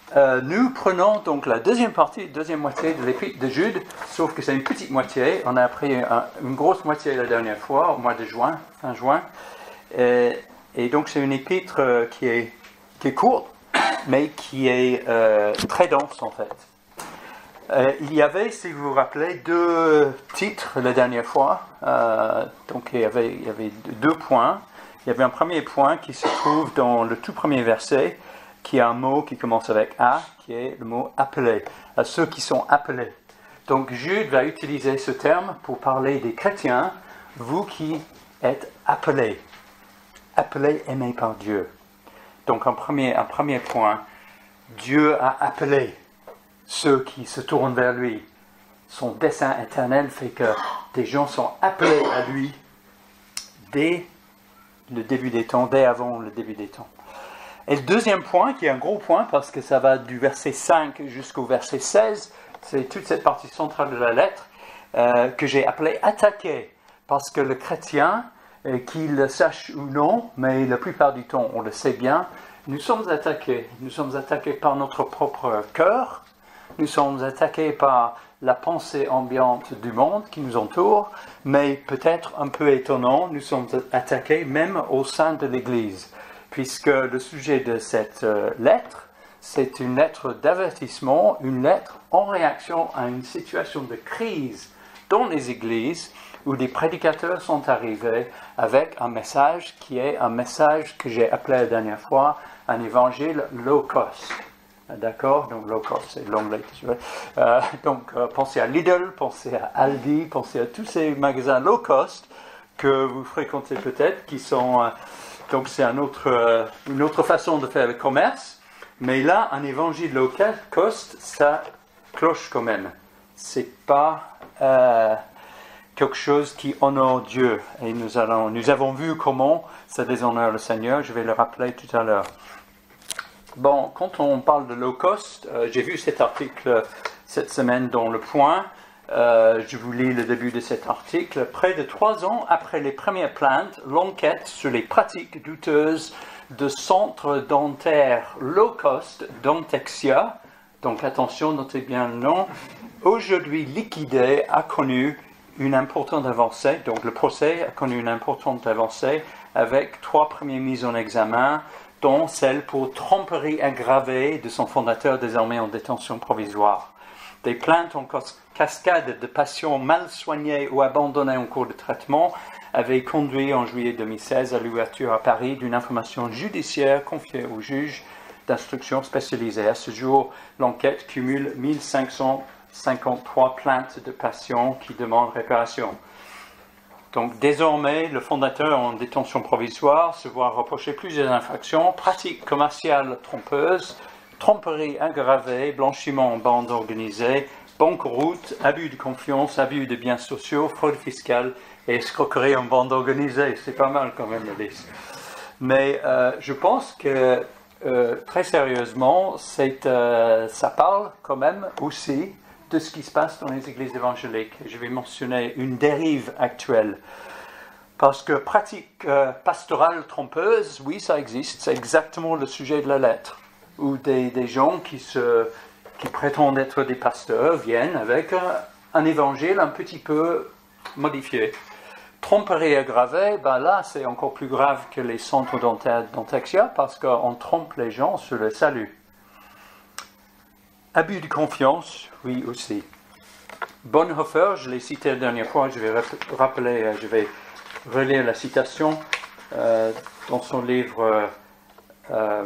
Nous prenons donc la deuxième moitié de l'épître de Jude, sauf que c'est une petite moitié. On a pris une grosse moitié la dernière fois, au mois de juin, fin juin. Et donc c'est une épître qui est courte, mais qui est très dense en fait. Il y avait, si vous vous rappelez, 2 titres la dernière fois. Donc il y avait 2 points. Il y avait un premier point qui se trouve dans le tout premier verset, qui a un mot qui commence avec A, qui est le mot appelé, à ceux qui sont appelés. Donc Jude va utiliser ce terme pour parler des chrétiens, vous qui êtes appelés, aimés par Dieu. Donc un premier point, Dieu a appelé ceux qui se tournent vers lui. Son dessein éternel fait que des gens sont appelés à lui dès le début des temps, dès avant le début des temps. Et le deuxième point, qui est un gros point, parce que ça va du verset 5 jusqu'au verset 16, c'est toute cette partie centrale de la lettre, que j'ai appelé attaquer. Parce que le chrétien, qu'il le sache ou non, mais la plupart du temps on le sait bien, nous sommes attaqués. Nous sommes attaqués par notre propre cœur, nous sommes attaqués par la pensée ambiante du monde qui nous entoure, mais peut-être un peu étonnant, nous sommes attaqués même au sein de l'Église. Puisque le sujet de cette lettre, c'est une lettre d'avertissement, une lettre en réaction à une situation de crise dans les églises où des prédicateurs sont arrivés avec un message qui est un message que j'ai appelé la dernière fois un évangile low cost. D'accord? Donc low cost, c'est l'anglais. Pensez à Lidl, pensez à Aldi, pensez à tous ces magasins low cost que vous fréquentez peut-être, qui sont... Donc c'est une autre façon de faire le commerce, mais là, un évangile low cost, ça cloche quand même. C'est pas quelque chose qui honore Dieu. Et nous avons vu comment ça déshonore le Seigneur, je vais le rappeler tout à l'heure. Bon, quand on parle de low cost, j'ai vu cet article cette semaine dans Le Point. Je vous lis le début de cet article. Près de 3 ans après les premières plaintes, l'enquête sur les pratiques douteuses de centres dentaires low cost Dentexia, donc attention, notez bien le nom, aujourd'hui liquidé, a connu une importante avancée. Donc le procès a connu une importante avancée avec 3 premières mises en examen, dont celle pour tromperie aggravée de son fondateur désormais en détention provisoire. Des plaintes en cascade de patients mal soignés ou abandonnés en cours de traitement avaient conduit en juillet 2016 à l'ouverture à Paris d'une information judiciaire confiée au juge d'instruction spécialisé. À ce jour, l'enquête cumule 1553 plaintes de patients qui demandent réparation. Donc désormais, le fondateur en détention provisoire se voit reprocher plusieurs infractions, pratiques commerciales trompeuses, tromperie aggravée, blanchiment en bande organisée, banqueroute, abus de confiance, abus de biens sociaux, fraude fiscale et escroquerie en bande organisée. C'est pas mal quand même la liste. Mais je pense que très sérieusement, ça parle quand même aussi de ce qui se passe dans les églises évangéliques. Je vais mentionner une dérive actuelle. Parce que pratique pastorale trompeuse, oui, ça existe. C'est exactement le sujet de la lettre. Où des gens qui prétendent être des pasteurs viennent avec un évangile un petit peu modifié. Tromperie aggravée, ben là, c'est encore plus grave que les centres dentaires Dentexia parce qu'on trompe les gens sur le salut. Abus de confiance, oui aussi. Bonhoeffer, je l'ai cité la dernière fois, je vais relire la citation dans son livre, je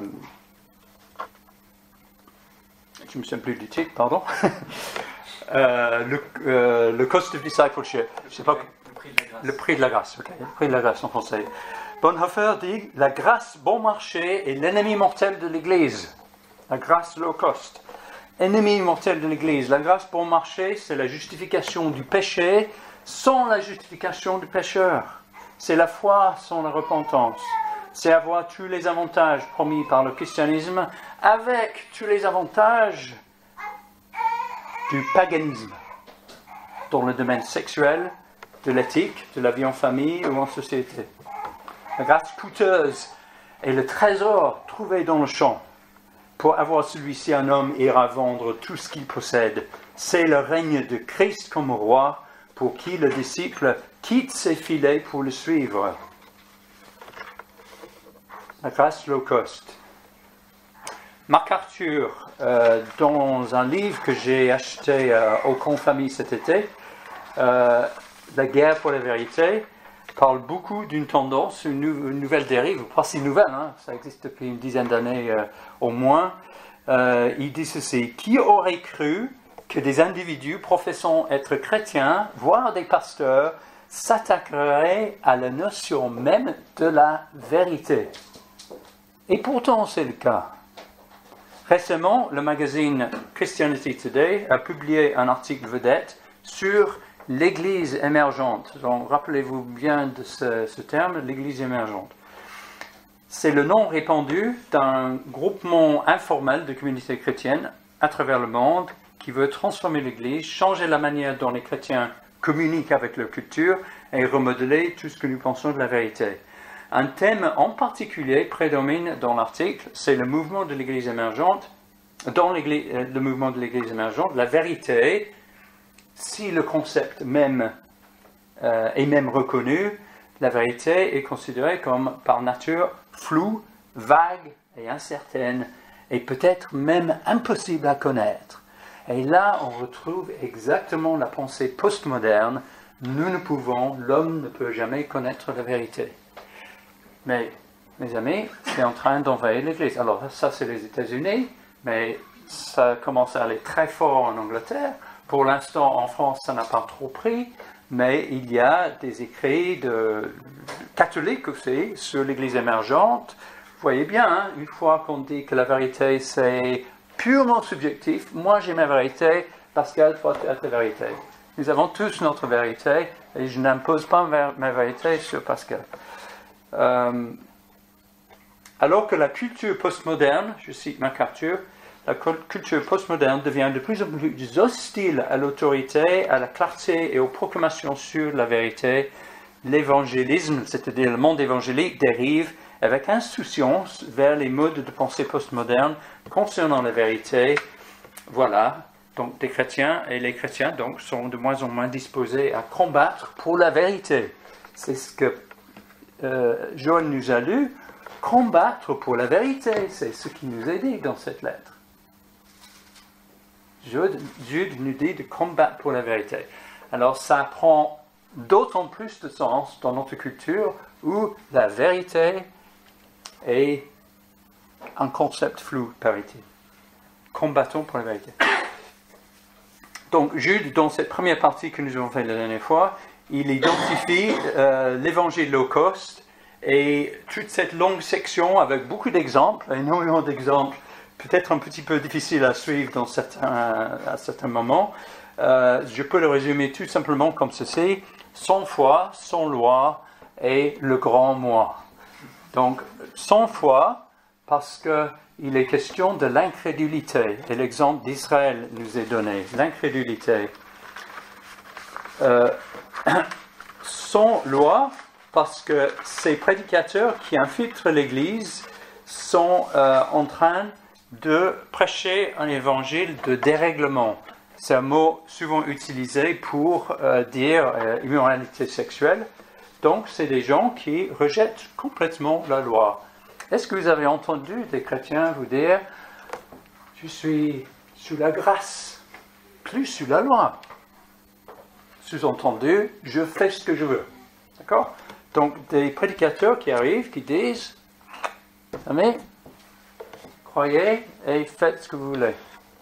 ne me souviens plus du titre, pardon, le Cost of Discipleship, je sais pas, le prix de la grâce, okay. Le prix de la grâce en français. Bonhoeffer dit, la grâce bon marché est l'ennemi mortel de l'Église, la grâce low cost. Ennemi mortel de l'Église. La grâce bon marché, c'est la justification du péché sans la justification du pécheur. C'est la foi sans la repentance. C'est avoir tous les avantages promis par le christianisme avec tous les avantages du paganisme dans le domaine sexuel, de l'éthique, de la vie en famille ou en société. La grâce coûteuse est le trésor trouvé dans le champ. pour avoir celui-ci, un homme ira vendre tout ce qu'il possède. C'est le règne de Christ comme roi, pour qui le disciple quitte ses filets pour le suivre. La grâce low cost. MacArthur, dans un livre que j'ai acheté au Confamille cet été, La guerre pour la vérité, parle beaucoup d'une tendance, une nouvelle dérive, pas si nouvelle, hein, ça existe depuis une dizaine d'années au moins. Il dit ceci: qui aurait cru que des individus professant être chrétiens, voire des pasteurs, s'attaqueraient à la notion même de la vérité? Et pourtant, c'est le cas. Récemment, le magazine Christianity Today a publié un article vedette sur l'Église émergente. Donc, rappelez-vous bien de ce terme, l'Église émergente. C'est le nom répandu d'un groupement informel de communautés chrétiennes à travers le monde qui veut transformer l'Église, changer la manière dont les chrétiens communiquent avec leur culture et remodeler tout ce que nous pensons de la vérité. Un thème en particulier prédomine dans l'article, c'est le mouvement de l'Église émergente, le mouvement de l'Église émergente, la vérité, si le concept même est même reconnu, la vérité est considérée comme par nature floue, vague et incertaine, et peut-être même impossible à connaître. Et là, on retrouve exactement la pensée postmoderne. L'homme ne peut jamais connaître la vérité. Mais, mes amis, c'est en train d'envahir l'Église. Alors, ça, c'est les États-Unis, mais ça commence à aller très fort en Angleterre. Pour l'instant, en France, ça n'a pas trop pris, mais il y a des écrits de catholiques aussi sur l'Église émergente. Vous voyez bien, hein, une fois qu'on dit que la vérité, c'est purement subjectif, moi j'ai ma vérité, Pascal, toi tu as ta vérité. Nous avons tous notre vérité, et je n'impose pas ma vérité sur Pascal. Alors que la culture postmoderne, je cite MacArthur, la culture postmoderne devient de plus en plus hostile à l'autorité, à la clarté et aux proclamations sur la vérité. L'évangélisme, c'est-à-dire le monde évangélique, dérive avec insouciance vers les modes de pensée postmoderne concernant la vérité. Voilà, donc des chrétiens, et les chrétiens donc, sont de moins en moins disposés à combattre pour la vérité. C'est ce que Joël nous a lu, combattre pour la vérité, c'est ce qui nous est dit dans cette lettre. Jude nous dit de combattre pour la vérité. Alors ça prend d'autant plus de sens dans notre culture où la vérité est un concept flou, paraît-il. Combattons pour la vérité. Donc Jude, dans cette première partie que nous avons faite la dernière fois, il identifie l'évangile low cost et toute cette longue section avec beaucoup d'exemples, énormément d'exemples, peut-être un petit peu difficile à suivre à certains moments. Je peux le résumer tout simplement comme ceci: sans foi, sans loi et le grand moi. Donc, sans foi, parce qu'il est question de l'incrédulité, et l'exemple d'Israël nous est donné, l'incrédulité. Sans loi, parce que ces prédicateurs qui infiltrent l'Église sont en train de prêcher un évangile de dérèglement. C'est un mot souvent utilisé pour dire immoralité sexuelle. Donc, c'est des gens qui rejettent complètement la loi. Est-ce que vous avez entendu des chrétiens vous dire « Je suis sous la grâce, plus sous la loi ». Sous-entendu, je fais ce que je veux. D'accord? Donc, des prédicateurs qui arrivent, qui disent « Amis, croyez et faites ce que vous voulez. »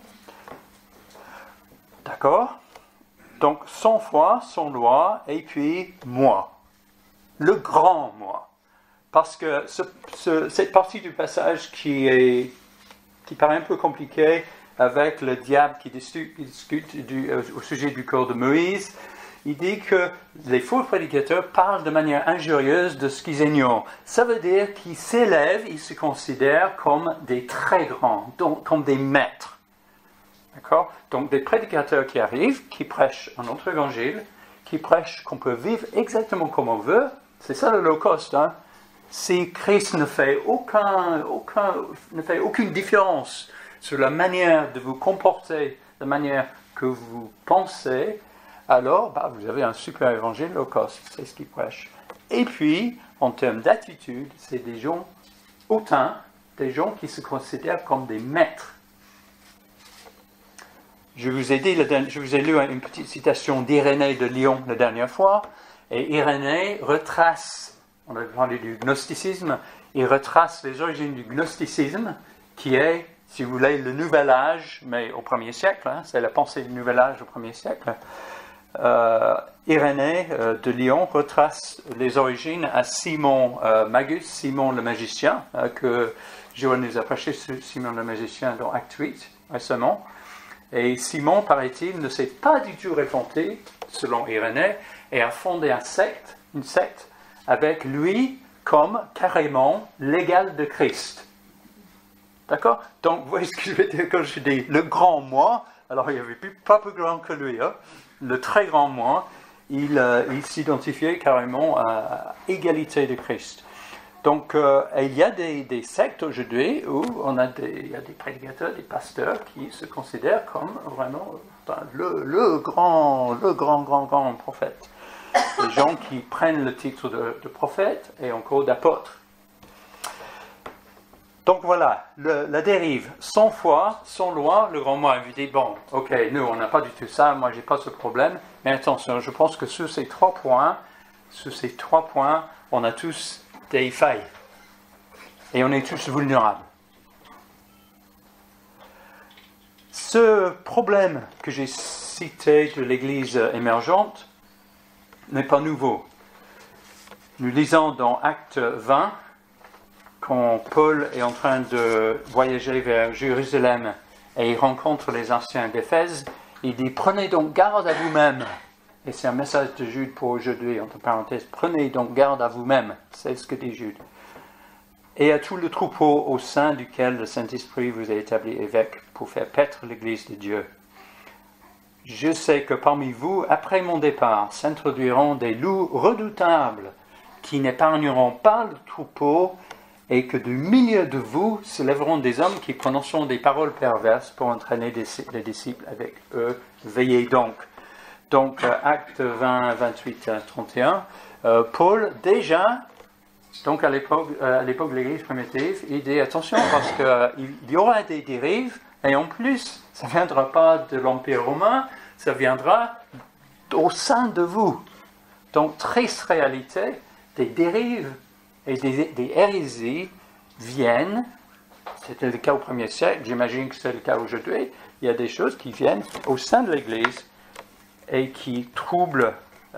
D'accord? Donc, sans foi, sans loi, et puis moi. Le grand moi. Parce que cette partie du passage qui paraît un peu compliquée, avec le diable qui discute au sujet du corps de Moïse, il dit que les faux prédicateurs parlent de manière injurieuse de ce qu'ils ignorent. Ça veut dire qu'ils s'élèvent, ils se considèrent comme des très grands, donc comme des maîtres. D'accord? Donc des prédicateurs qui arrivent, qui prêchent un autre évangile, qui prêchent qu'on peut vivre exactement comme on veut. C'est ça le low cost, hein? si Christ ne fait aucune différence sur la manière de vous comporter, la manière que vous pensez, alors vous avez un super évangile low cost, c'est ce qu'il prêche. Et puis, en termes d'attitude, c'est des gens hautains, des gens qui se considèrent comme des maîtres. Je vous ai lu une petite citation d'Irénée de Lyon la dernière fois, et Irénée retrace, on a parlé du gnosticisme, il retrace les origines du gnosticisme, qui est, si vous voulez, le nouvel âge, mais au 1er siècle, c'est la pensée du nouvel âge au 1er siècle. Irénée de Lyon retrace les origines à Simon Magus, Simon le magicien, que Joël nous a prêché sur Simon le magicien dans Acte 8 récemment. Et Simon, paraît-il, ne s'est pas du tout répandu, selon Irénée, et a fondé une secte avec lui comme carrément l'égal de Christ. D'accord? Donc, vous voyez ce que je veux dire quand je dis le grand moi, alors il n'y avait pas plus grand que lui, le très grand moi, il s'identifiait carrément à égalité de Christ. Donc, il y a des sectes aujourd'hui où il y a des prédicateurs, des pasteurs qui se considèrent comme vraiment le grand prophète. Des gens qui prennent le titre de prophète et encore d'apôtre. Donc voilà, la dérive. Sans foi, sans loi, le grand moi, il dit, bon, ok, nous, on n'a pas du tout ça, moi, j'ai pas ce problème. Mais attention, je pense que sur ces trois points, on a tous des failles. Et on est tous vulnérables. Ce problème que j'ai cité de l'Église émergente n'est pas nouveau. Nous lisons dans Acte 20, quand Paul est en train de voyager vers Jérusalem et il rencontre les anciens d'Éphèse, il dit « Prenez donc garde à vous-même ». Et c'est un message de Jude pour aujourd'hui, entre parenthèses. « Prenez donc garde à vous-même », c'est ce que dit Jude. Et à tout le troupeau au sein duquel le Saint-Esprit vous a établi évêque pour faire paître l'Église de Dieu. Je sais que parmi vous, après mon départ, s'introduiront des loups redoutables qui n'épargneront pas le troupeau et que du milieu de vous se lèveront des hommes qui prononceront des paroles perverses pour entraîner les disciples avec eux. Veillez donc. Donc, Acte 20, 28 à 31, Paul, déjà, donc à l'époque de l'Église primitive, il dit attention parce qu'il y aura des dérives et en plus, ça ne viendra pas de l'Empire romain, ça viendra au sein de vous. Donc, triste réalité, des dérives et des hérésies viennent, c'était le cas au 1er siècle, j'imagine que c'est le cas aujourd'hui, il y a des choses qui viennent au sein de l'Église et qui troublent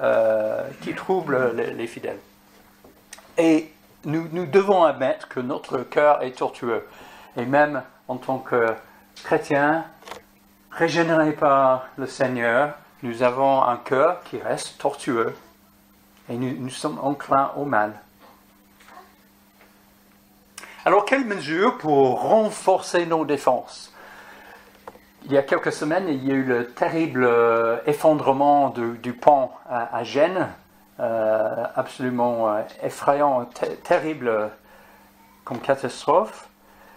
les fidèles. Et nous devons admettre que notre cœur est tortueux. Et même en tant que chrétiens, régénérés par le Seigneur, nous avons un cœur qui reste tortueux. Et nous sommes enclins au mal. Alors, quelles mesures pour renforcer nos défenses? Il y a quelques semaines, il y a eu le terrible effondrement du pont à Gênes. Absolument effrayant, terrible comme catastrophe.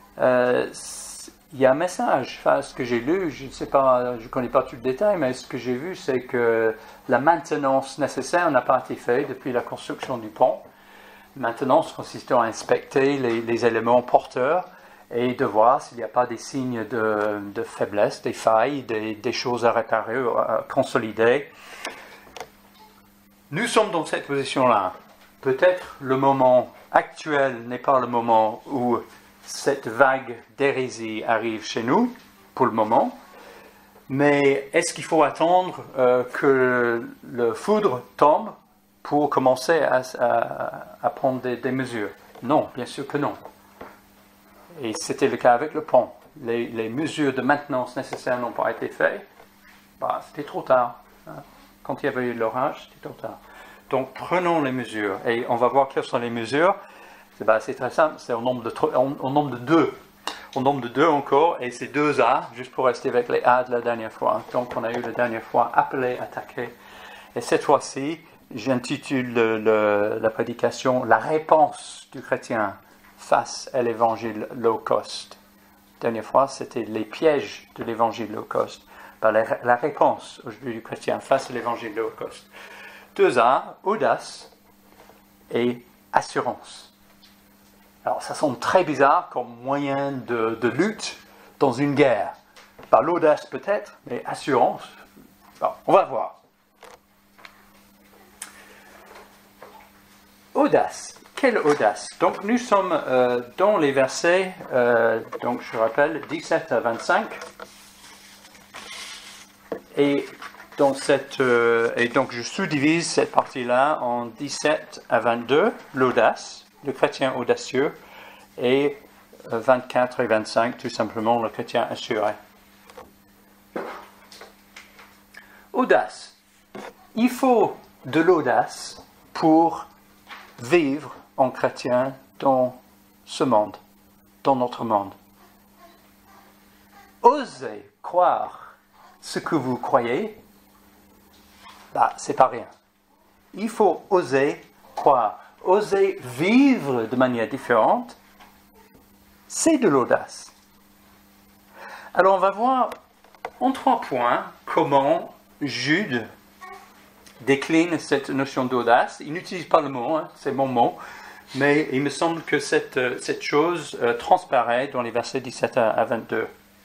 Il y a un message, enfin, ce que j'ai lu, je ne sais pas, je ne connais pas tout le détail, mais ce que j'ai vu, c'est que la maintenance nécessaire n'a pas été faite depuis la construction du pont. Maintenance consistant à inspecter les éléments porteurs et de voir s'il n'y a pas des signes de faiblesse, des failles, des choses à réparer, à consolider. Nous sommes dans cette position-là. Peut-être le moment actuel n'est pas le moment où cette vague d'hérésie arrive chez nous, pour le moment, mais est-ce qu'il faut attendre que le foudre tombe pour commencer à prendre des mesures? Non, bien sûr que non. Et c'était le cas avec le pont. Les mesures de maintenance nécessaires n'ont pas été faites. C'était trop tard. Quand il y avait eu l'orage, c'était trop tard. Donc, prenons les mesures. Et on va voir quelles sont les mesures. C'est très simple, c'est au nombre de deux. Au nombre de deux encore, et c'est 2 A, juste pour rester avec les A de la dernière fois. Donc, on a eu la dernière fois appelé, attaqué. Et cette fois-ci, j'intitule la prédication « La réponse du chrétien face à l'évangile low cost ». Dernière fois, c'était les pièges de l'évangile low cost. La réponse aujourd'hui du chrétien face à l'évangile low cost. 2A, audace et assurance. Alors, ça semble très bizarre comme moyen de lutte dans une guerre. Par l'audace peut-être, mais assurance, bon, on va voir. Audace. Quelle audace? Donc nous sommes dans les versets, donc je rappelle, 17 à 25. Et donc je sous-divise cette partie-là en 17 à 22, l'audace, le chrétien audacieux, et 24 et 25, tout simplement, le chrétien assuré. Audace. Il faut de l'audace pour vivre en chrétien dans ce monde, dans notre monde. Osez croire ce que vous croyez, c'est pas rien. Il faut oser croire, oser vivre de manière différente, c'est de l'audace. Alors on va voir en 3 points comment Jude décline cette notion d'audace. Il n'utilise pas le mot, c'est mon mot, mais il me semble que cette chose transparaît dans les versets 17 à 22.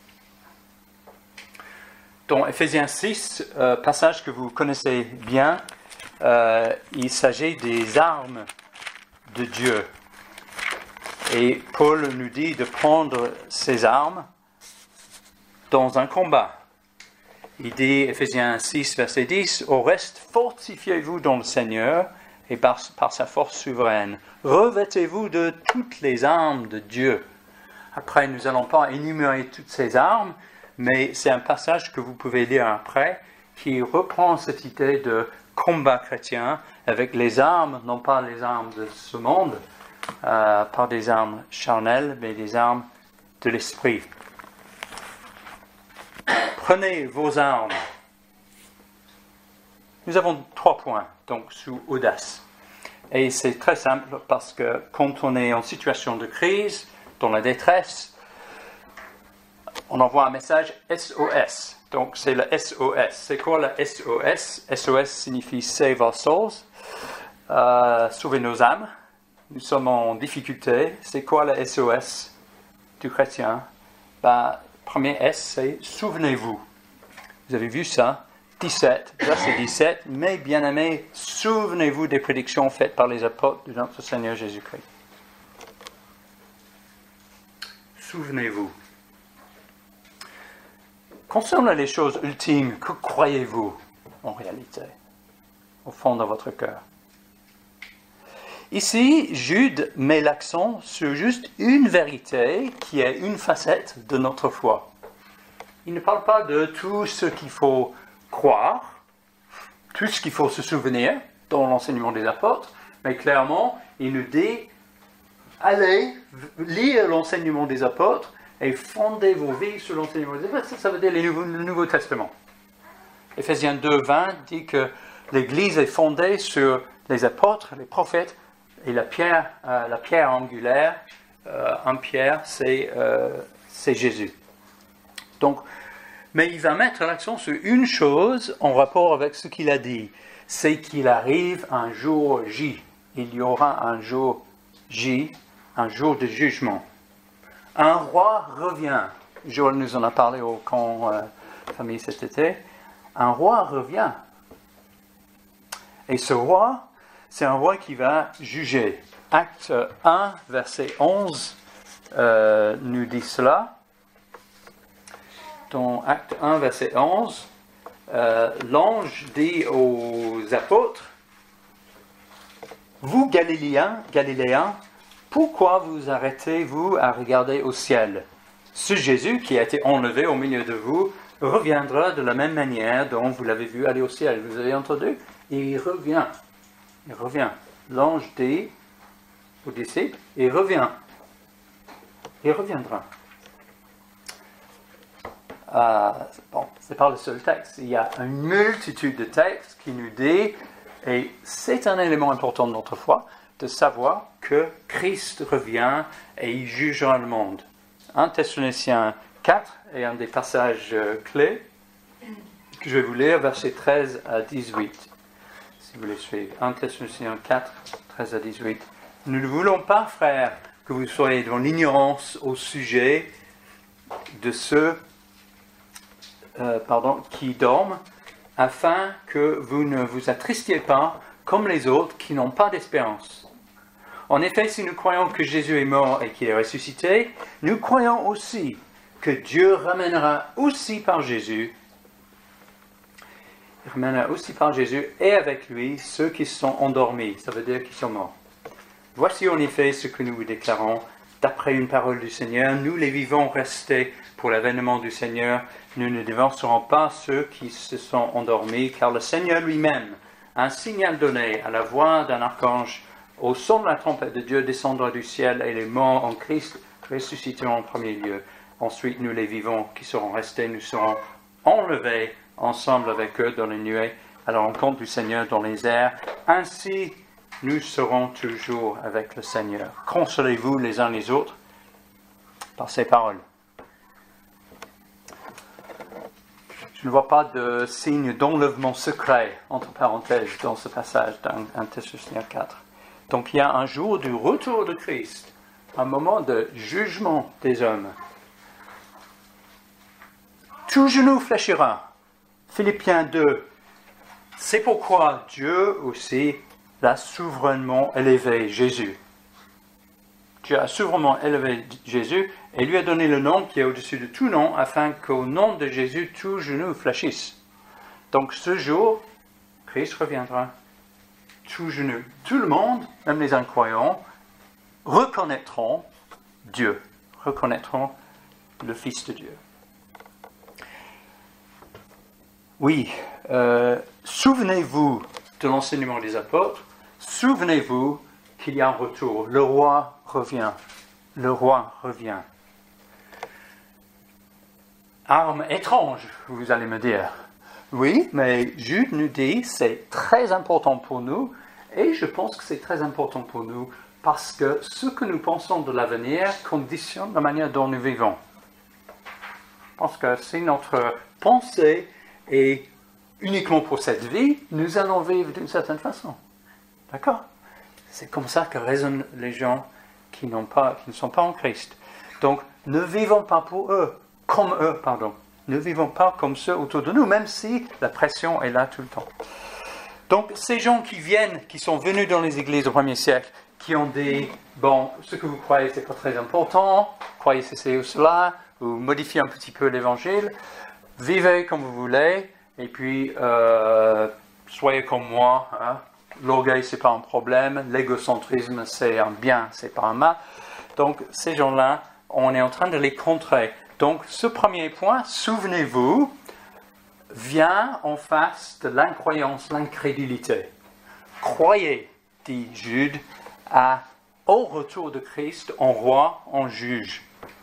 Dans Ephésiens 6, passage que vous connaissez bien, il s'agit des armes de Dieu. Et Paul nous dit de prendre ces armes dans un combat. Il dit, Ephésiens 6, verset 10, « Au reste, fortifiez-vous dans le Seigneur et par sa force souveraine. Revêtez-vous de toutes les armes de Dieu. » Après, nous n'allons pas énumérer toutes ces armes, mais c'est un passage que vous pouvez lire après, qui reprend cette idée de combat chrétien avec les armes, non pas les armes de ce monde, pas des armes charnelles, mais des armes de l'esprit. Prenez vos armes. Nous avons 3 points, donc sous audace. Et c'est très simple parce que quand on est en situation de crise, dans la détresse, on envoie un message SOS. Donc c'est le SOS. C'est quoi le SOS? SOS signifie Save Our Souls. Sauver nos âmes. Nous sommes en difficulté. C'est quoi le SOS du chrétien? Premier S, c'est souvenez-vous. Vous avez vu ça? 17, verset 17. Mais bien-aimés, souvenez-vous des prédictions faites par les apôtres de notre Seigneur Jésus-Christ. Souvenez-vous. Concernant les choses ultimes, que croyez-vous en réalité, au fond de votre cœur? Ici, Jude met l'accent sur juste une vérité qui est une facette de notre foi. Il ne parle pas de tout ce qu'il faut croire, tout ce qu'il faut se souvenir dans l'enseignement des apôtres, mais clairement, il nous dit, allez lire l'enseignement des apôtres et fondez vos vies sur l'enseignement des apôtres. Ça veut dire le Nouveau Testament. Ephésiens 2:20 dit que l'Église est fondée sur les apôtres, les prophètes, et la pierre angulaire, en pierre, c'est Jésus. Donc, mais il va mettre l'accent sur une chose en rapport avec ce qu'il a dit, c'est qu'il arrive un jour J. Il y aura un jour J, un jour de jugement. Un roi revient. Joël nous en a parlé au camp famille cet été. Un roi revient. Et ce roi, c'est un roi qui va juger. Acte 1, verset 11, nous dit cela. Dans Acte 1, verset 11, l'ange dit aux apôtres, « Vous, Galiléens, pourquoi vous arrêtez-vous à regarder au ciel? Ce Jésus qui a été enlevé au milieu de vous reviendra de la même manière dont vous l'avez vu aller au ciel. » Vous avez entendu? Il revient. Il revient. L'ange dit aux disciples, il revient. Il reviendra. Ce n'est pas le seul texte. Il y a une multitude de textes qui nous disent, Et c'est un élément important de notre foi, de savoir que Christ revient et il jugera le monde. 1 Thessaloniciens 4 est un des passages clés que je vais vous lire, versets 13 à 18. Si vous voulez suivre. 1 Thessaloniciens 4, 13 à 18. Nous ne voulons pas, frères, que vous soyez dans l'ignorance au sujet de ceux qui dorment, afin que vous ne vous attristiez pas comme les autres qui n'ont pas d'espérance. En effet, si nous croyons que Jésus est mort et qu'il est ressuscité, nous croyons aussi que Dieu ramènera aussi par Jésus et avec lui ceux qui sont endormis, ça veut dire qui sont morts. Voici en effet ce que nous vous déclarons, d'après une parole du Seigneur, nous les vivants restés pour l'avènement du Seigneur, nous ne dévancerons pas ceux qui se sont endormis, car le Seigneur lui-même, un signal donné à la voix d'un archange, au son de la trompette de Dieu descendra du ciel, et les morts en Christ ressusciteront en premier lieu. Ensuite, nous les vivants qui serons restés, nous serons enlevés ensemble avec eux dans les nuées, à la rencontre du Seigneur dans les airs. Ainsi, nous serons toujours avec le Seigneur. Consolez-vous les uns les autres par ces paroles. Je ne vois pas de signe d'enlèvement secret, entre parenthèses, dans ce passage d'un Thessaloniciens 4. Donc il y a un jour du retour de Christ, un moment de jugement des hommes. Tout genou fléchira. Philippiens 2. C'est pourquoi Dieu aussi l'a souverainement élevé Jésus. Dieu a souverainement élevé Jésus et lui a donné le nom qui est au-dessus de tout nom, afin qu'au nom de Jésus, tout genou fléchisse. Donc ce jour, Christ reviendra. Tout genou, tout le monde, même les incroyants, reconnaîtront Dieu, reconnaîtront le Fils de Dieu. Oui, souvenez-vous de l'enseignement des apôtres, souvenez-vous qu'il y a un retour, le roi revient, le roi revient. Arme étrange, vous allez me dire. Oui, mais Jude nous dit c'est très important pour nous, et je pense que c'est très important pour nous parce que ce que nous pensons de l'avenir conditionne la manière dont nous vivons. Parce que si notre pensée est uniquement pour cette vie, nous allons vivre d'une certaine façon. D'accord? C'est comme ça que raisonnent les gens qui ne sont pas en Christ. Donc, ne vivons pas pour eux, comme eux, pardon. Ne vivons pas comme ceux autour de nous, même si la pression est là tout le temps. Donc, ces gens qui sont venus dans les églises au 1er siècle, qui ont dit, bon, ce que vous croyez, c'est pas très important, croyez ceci ou cela, ou modifiez un petit peu l'évangile, vivez comme vous voulez, et puis, soyez comme moi, hein. L'orgueil, c'est pas un problème, l'égocentrisme, c'est un bien, c'est pas un mal. Donc, ces gens-là, on est en train de les contrer. Donc, ce premier point, souvenez-vous, vient en face de l'incroyance, l'incrédulité. Croyez, dit Jude, au retour de Christ, en roi, en juge.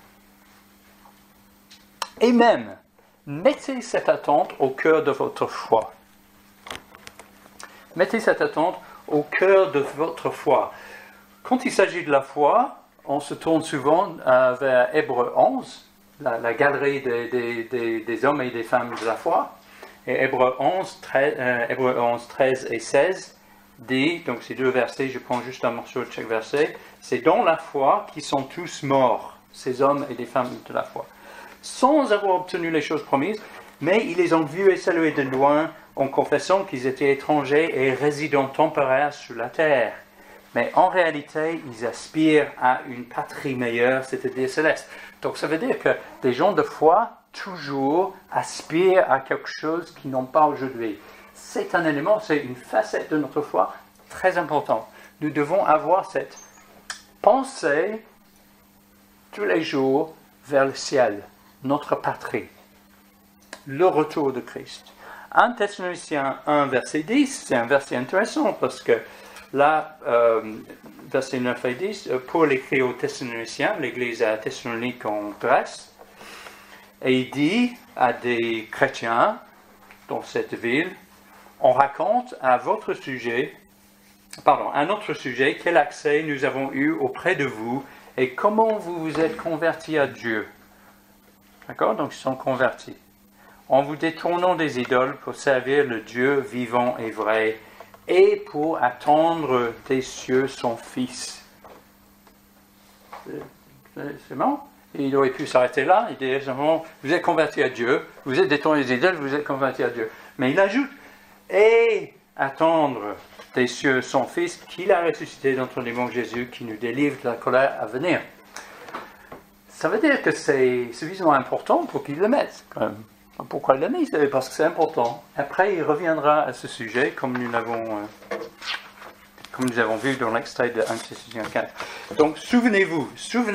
Et même, mettez cette attente au cœur de votre foi. Mettez cette attente au cœur de votre foi. Quand il s'agit de la foi, on se tourne souvent vers Hébreux 11, la galerie des hommes et des femmes de la foi. Et Hébreux 11, 13 et 16 dit, donc ces deux versets, je prends juste un morceau de chaque verset, c'est dans la foi qu'ils sont tous morts, ces hommes et des femmes de la foi, sans avoir obtenu les choses promises, mais ils les ont vus et salués de loin en confessant qu'ils étaient étrangers et résidents temporaires sur la terre. Mais en réalité, ils aspirent à une patrie meilleure, c'est-à-dire céleste. Donc ça veut dire que des gens de foi, toujours, aspirent à quelque chose qu'ils n'ont pas aujourd'hui. C'est un élément, c'est une facette de notre foi très importante. Nous devons avoir cette pensée tous les jours vers le ciel, notre patrie, le retour de Christ. 1 Thessaloniciens 1, verset 10, c'est un verset intéressant parce que là, verset 9 et 10, Paul écrit aux Thessaloniciens, l'église à Thessalonique en Grèce, et il dit à des chrétiens dans cette ville, on raconte à votre sujet, à notre sujet, quel accès nous avons eu auprès de vous et comment vous vous êtes convertis à Dieu. D'accord? Donc, ils sont convertis. En vous détournant des idoles pour servir le Dieu vivant et vrai et pour attendre des cieux son Fils. C'est bon? Il aurait pu s'arrêter là. Il dit simplement, vous êtes convertis à Dieu, vous êtes détournés des idoles, vous êtes convertis à Dieu. Mais il ajoute, et attendre des cieux son Fils, qu'il a ressuscité d'entre les morts, Jésus, qui nous délivre de la colère à venir. Ça veut dire que c'est suffisamment important pour qu'il le mette, quand même. Pourquoi il l'a mis? Parce que c'est important. Après, il reviendra à ce sujet, comme nous avons vu dans l'extrait de 1 Thessaloniciens 4. Donc, souvenez-vous,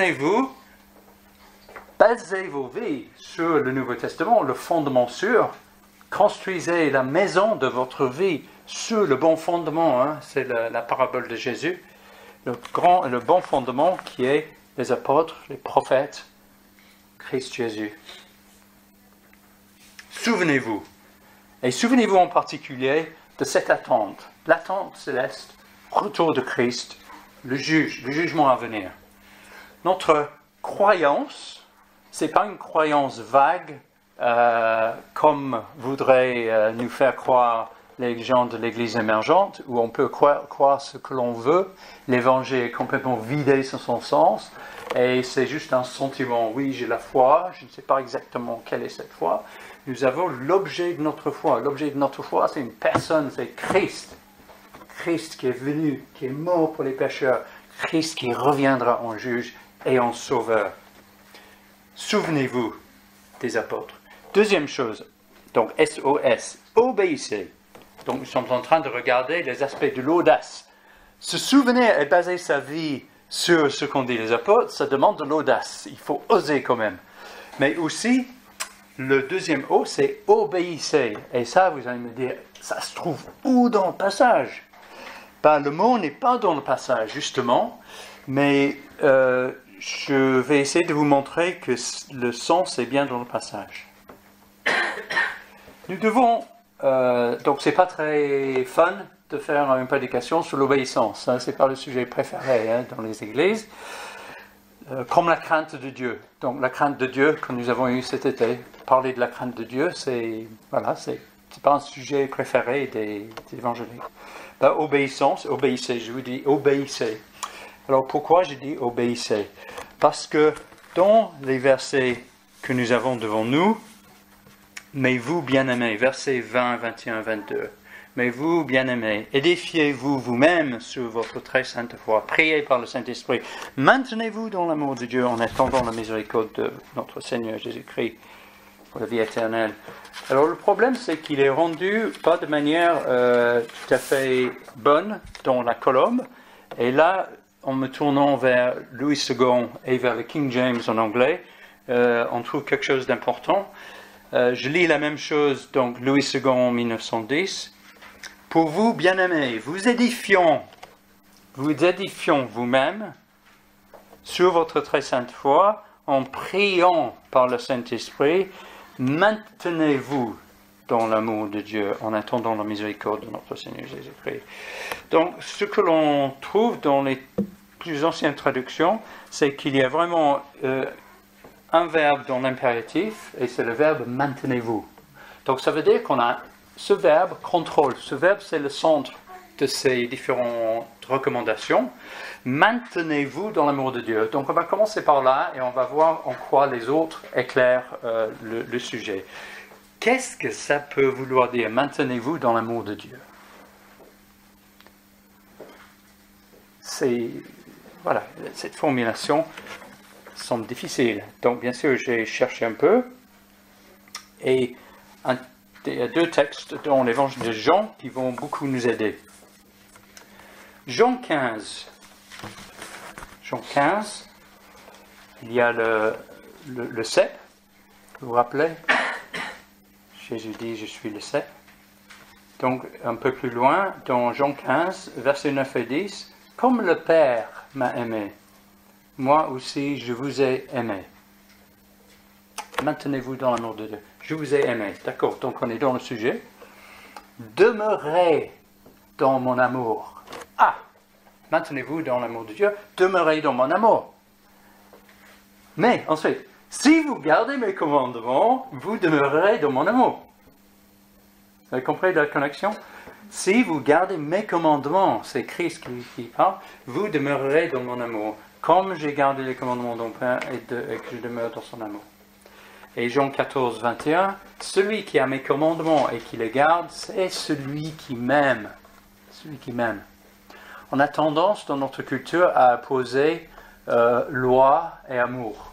basez vos vies sur le Nouveau Testament, le fondement sûr. Construisez la maison de votre vie sur le bon fondement. Hein, c'est la parabole de Jésus. Le bon fondement qui est les apôtres, les prophètes, Christ Jésus. Souvenez-vous. Et souvenez-vous en particulier de cette attente. L'attente céleste, retour de Christ, le jugement à venir. Notre croyance, ce n'est pas une croyance vague, comme voudraient nous faire croire les gens de l'Église émergente, où on peut croire ce que l'on veut. L'évangile est complètement vidé sur son sens, et c'est juste un sentiment. Oui, j'ai la foi, je ne sais pas exactement quelle est cette foi. Nous avons l'objet de notre foi. L'objet de notre foi, c'est une personne, c'est Christ. Christ qui est venu, qui est mort pour les pécheurs. Christ qui reviendra en juge et en sauveur. Souvenez-vous des apôtres. Deuxième chose, donc SOS, obéissez. Donc nous sommes en train de regarder les aspects de l'audace. Se souvenir et baser sa vie sur ce qu'ont dit les apôtres, ça demande de l'audace. Il faut oser quand même. Mais aussi, le deuxième O, c'est obéissez. Et ça, vous allez me dire, ça se trouve où dans le passage? Ben, le mot n'est pas dans le passage, justement, mais je vais essayer de vous montrer que le sens est bien dans le passage. Nous devons, donc c'est pas très fun de faire une prédication sur l'obéissance, hein, c'est pas le sujet préféré hein, dans les églises, comme la crainte de Dieu. Donc la crainte de Dieu que nous avons eu cet été, parler de la crainte de Dieu, c'est pas un sujet préféré des évangéliques. Ben, obéissez, je vous dis obéissez. Alors pourquoi je dis obéissez? Parce que dans les versets que nous avons devant nous, mais vous bien-aimés, versets 20, 21, 22, mais vous bien-aimés, édifiez-vous vous-même sur votre très sainte foi, priez par le Saint-Esprit, maintenez-vous dans l'amour de Dieu en attendant la miséricorde de notre Seigneur Jésus-Christ pour la vie éternelle. Alors le problème, c'est qu'il est rendu pas de manière tout à fait bonne dans la colombe. Et là, en me tournant vers Louis II et vers le King James en anglais, on trouve quelque chose d'important. Je lis la même chose, donc Louis II en 1910. Pour vous, bien-aimés, vous édifions vous-même sur votre très sainte foi en priant par le Saint-Esprit. Maintenez-vous dans l'amour de Dieu en attendant la miséricorde de notre Seigneur Jésus-Christ. Donc, ce que l'on trouve dans les plus anciennes traductions, c'est qu'il y a vraiment un verbe dans l'impératif, et c'est le verbe « maintenez-vous ». Donc, ça veut dire qu'on a ce verbe « contrôle ». Ce verbe, c'est le centre de ces différentes recommandations. Maintenez-vous dans l'amour de Dieu. Donc on va commencer par là et on va voir en quoi les autres éclairent le sujet. Qu'est-ce que ça peut vouloir dire? Maintenez-vous dans l'amour de Dieu. Voilà, cette formulation semble difficile. Donc bien sûr, j'ai cherché un peu et il y a deux textes dans l'évangile de Jean qui vont beaucoup nous aider. Jean 15, il y a le cep, vous vous rappelez? Jésus dit, je suis le cep. Donc, un peu plus loin, dans Jean 15, versets 9 et 10, comme le Père m'a aimé, moi aussi je vous ai aimé. Maintenez-vous dans l'amour de Dieu. Je vous ai aimé. D'accord, donc on est dans le sujet. demeurez dans mon amour. Ah, maintenez-vous dans l'amour de Dieu, demeurez dans mon amour. Mais ensuite, si vous gardez mes commandements, vous demeurerez dans mon amour. Vous avez compris la connexion? Si vous gardez mes commandements, c'est Christ qui parle, vous demeurerez dans mon amour, comme j'ai gardé les commandements de mon Père et que je demeure dans son amour. Et Jean 14, 21, celui qui a mes commandements et qui les garde, c'est celui qui m'aime. Celui qui m'aime. On a tendance dans notre culture à opposer loi et amour.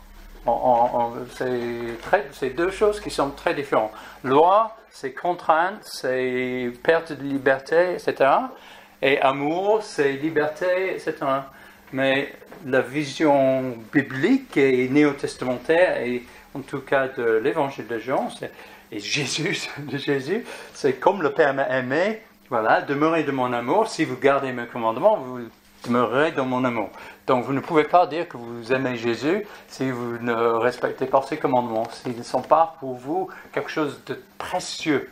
C'est deux choses qui sont très différentes. Loi, c'est contrainte, c'est perte de liberté, etc. Et amour, c'est liberté, etc. Mais la vision biblique et néo-testamentaire, et en tout cas de l'évangile de Jean, et de Jésus, c'est comme le Père m'a aimé, voilà, demeurez de mon amour, si vous gardez mes commandements, vous demeurerez dans mon amour. Donc vous ne pouvez pas dire que vous aimez Jésus si vous ne respectez pas ses commandements, s'ils ne sont pas pour vous quelque chose de précieux.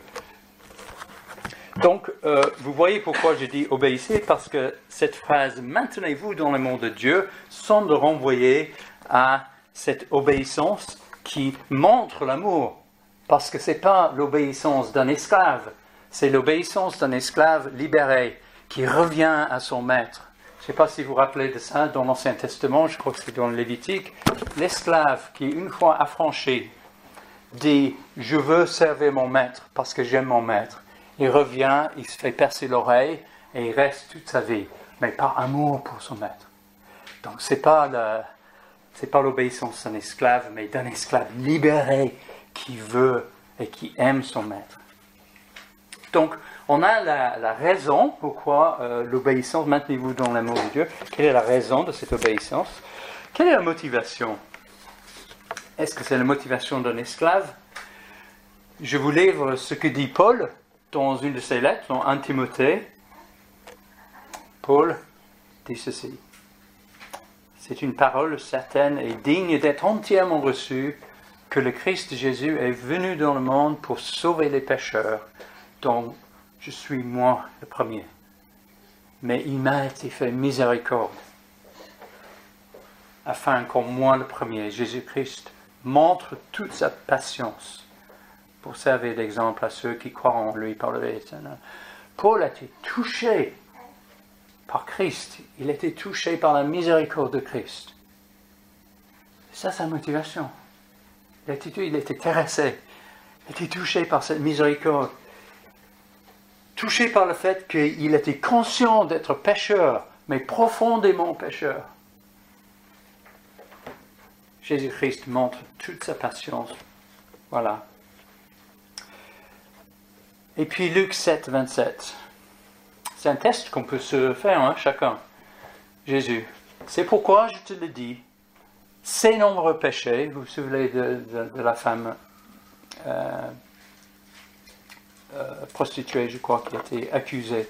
Donc vous voyez pourquoi je dis obéissez, parce que cette phrase maintenez-vous dans l'amour de Dieu semble renvoyer à cette obéissance qui montre l'amour, parce que ce n'est pas l'obéissance d'un esclave, c'est l'obéissance d'un esclave libéré qui revient à son maître. Je ne sais pas si vous vous rappelez de ça dans l'Ancien Testament, je crois que c'est dans le Lévitique. L'esclave qui, une fois affranchi, dit « Je veux servir mon maître parce que j'aime mon maître ». Il revient, il se fait percer l'oreille et il reste toute sa vie, mais par amour pour son maître. Donc ce n'est pas l'obéissance d'un esclave, mais d'un esclave libéré qui veut et qui aime son maître. Donc, on a la raison pourquoi l'obéissance, maintenez-vous dans l'amour de Dieu. Quelle est la raison de cette obéissance? Quelle est la motivation? Est-ce que c'est la motivation d'un esclave? Je vous livre ce que dit Paul dans une de ses lettres, dans 1 Timothée. Paul dit ceci. C'est une parole certaine et digne d'être entièrement reçue que le Christ Jésus est venu dans le monde pour sauver les pécheurs, dont je suis moi le premier. Mais il m'a été fait miséricorde, afin qu'en moi le premier, Jésus-Christ, montre toute sa patience pour servir d'exemple à ceux qui croient en lui par le vie éternel. Paul a été touché par Christ, il a été touché par la miséricorde de Christ. C'est ça sa motivation. Il était terrassé, il a été touché par cette miséricorde. Touché par le fait qu'il était conscient d'être pécheur, mais profondément pécheur. Jésus-Christ montre toute sa patience. Voilà. Et puis Luc 7, 27. C'est un test qu'on peut se faire, chacun. Jésus. C'est pourquoi je te le dis. Ces nombreux péchés, vous vous souvenez de la femme prostituée, je crois, qui a été accusée.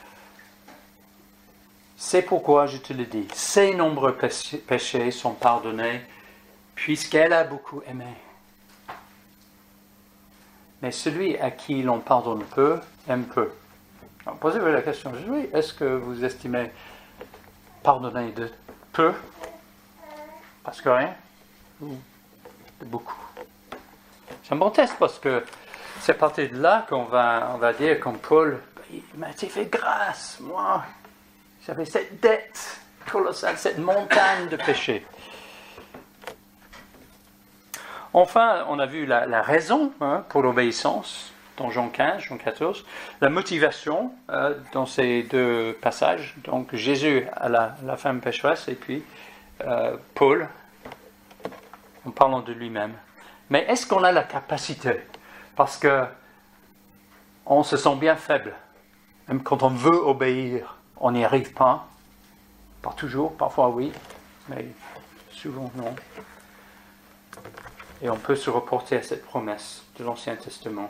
C'est pourquoi je te le dis, ces nombreux péchés sont pardonnés, puisqu'elle a beaucoup aimé. Mais celui à qui l'on pardonne peu, aime peu. Alors, posez-vous la question, oui, est-ce que vous estimez pardonner de peu, parce que rien, ou de beaucoup? C'est un bon test, parce que c'est à partir de là qu'on va dire, comme Paul, il m'a été fait grâce, moi, j'avais cette dette colossale, cette montagne de péché. Enfin, on a vu la raison pour l'obéissance dans Jean 15, Jean 14, la motivation dans ces deux passages, donc Jésus à la femme pécheresse et puis Paul en parlant de lui-même. Mais est-ce qu'on a la capacité? Parce que on se sent bien faible. Même quand on veut obéir, on n'y arrive pas. Pas toujours, parfois oui, mais souvent non. Et on peut se reporter à cette promesse de l'Ancien Testament.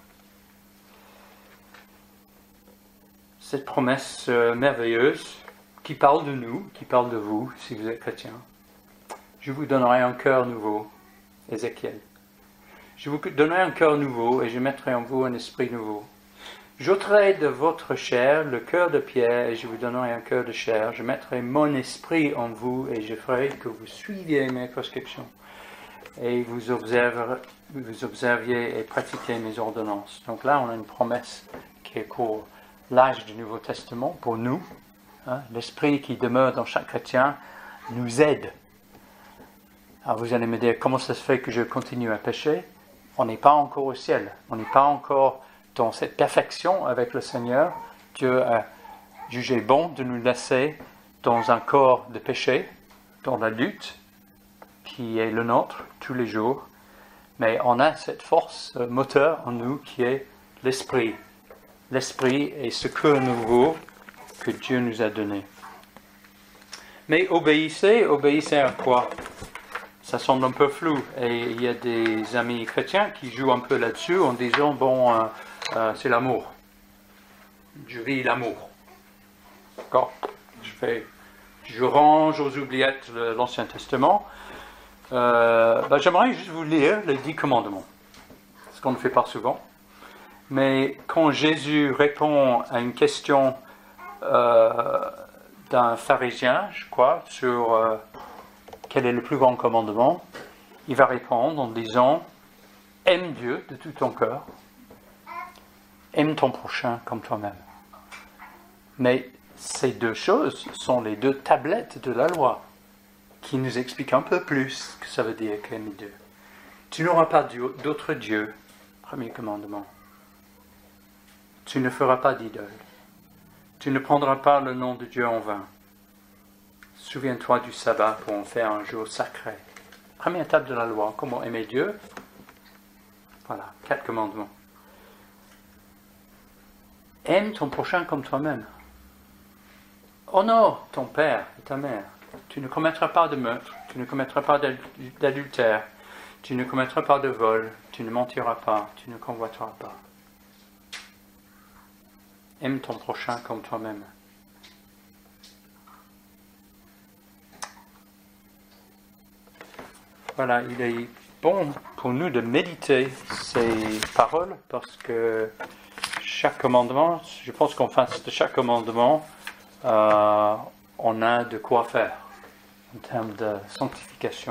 Cette promesse merveilleuse qui parle de nous, qui parle de vous, si vous êtes chrétien. Je vous donnerai un cœur nouveau, Ézéchiel. Je vous donnerai un cœur nouveau et je mettrai en vous un esprit nouveau. J'ôterai de votre chair le cœur de pierre et je vous donnerai un cœur de chair. Je mettrai mon esprit en vous et je ferai que vous suiviez mes prescriptions. Et vous observiez et pratiquiez mes ordonnances. Donc là, on a une promesse qui est pour l'âge du Nouveau Testament, pour nous. Hein, l'esprit qui demeure dans chaque chrétien nous aide. Alors vous allez me dire, comment ça se fait que je continue à pécher? On n'est pas encore au ciel. On n'est pas encore dans cette perfection avec le Seigneur. Dieu a jugé bon de nous laisser dans un corps de péché, dans la lutte qui est le nôtre tous les jours. Mais on a cette force moteur en nous qui est l'esprit. L'esprit est ce cœur nouveau que Dieu nous a donné. Mais obéissez à quoi? Ça semble un peu flou. Et il y a des amis chrétiens qui jouent un peu là-dessus en disant, bon, c'est l'amour. Je vis l'amour. D'accord? Je range aux oubliettes l'Ancien Testament. J'aimerais juste vous lire les 10 commandements. Ce qu'on ne fait pas souvent. Mais quand Jésus répond à une question d'un pharisien, je crois, sur quel est le plus grand commandement, il va répondre en disant « Aime Dieu de tout ton cœur, aime ton prochain comme toi-même. » Mais ces deux choses sont les deux tablettes de la loi qui nous expliquent un peu plus ce que ça veut dire qu'aimer Dieu. Tu n'auras pas d'autre Dieu, premier commandement. Tu ne feras pas d'idole. Tu ne prendras pas le nom de Dieu en vain. Souviens-toi du sabbat pour en faire un jour sacré. Première étape de la loi, comment aimer Dieu. Voilà, 4 commandements. Aime ton prochain comme toi-même. Honore ton père et ta mère. Tu ne commettras pas de meurtre, tu ne commettras pas d'adultère, tu ne commettras pas de vol, tu ne mentiras pas, tu ne convoiteras pas. Aime ton prochain comme toi-même. Voilà, il est bon pour nous de méditer ces paroles parce que chaque commandement, je pense qu'en face de chaque commandement, on a de quoi faire en termes de sanctification.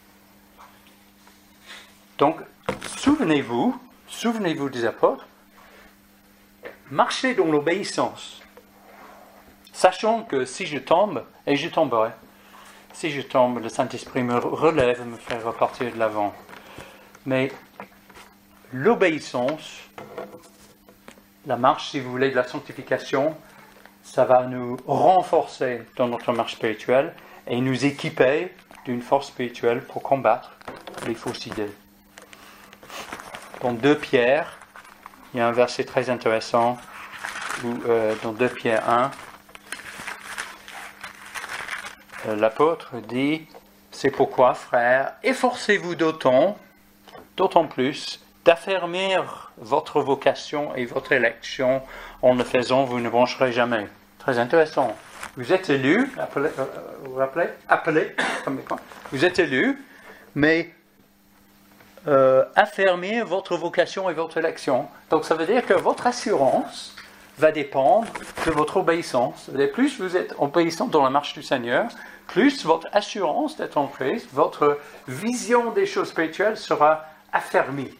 Donc, souvenez-vous des apôtres, marchez dans l'obéissance, sachant que si je tombe, et je tomberai, si je tombe, le Saint-Esprit me relève et me fait repartir de l'avant. Mais l'obéissance, la marche, si vous voulez, de la sanctification, ça va nous renforcer dans notre marche spirituelle et nous équiper d'une force spirituelle pour combattre les fausses idées. Dans 2 Pierre, il y a un verset très intéressant où, dans 2 Pierre 1, l'apôtre dit « C'est pourquoi, frères, efforcez-vous d'autant plus d'affermir votre vocation et votre élection. En le faisant, vous ne broncherez jamais. » Très intéressant. Vous êtes élus, vous vous rappelez, appelés, vous êtes élus, mais affermir votre vocation et votre élection. Donc ça veut dire que votre assurance va dépendre de votre obéissance. Et plus vous êtes obéissant dans la marche du Seigneur, plus votre assurance d'être en Christ, votre vision des choses spirituelles sera affermie.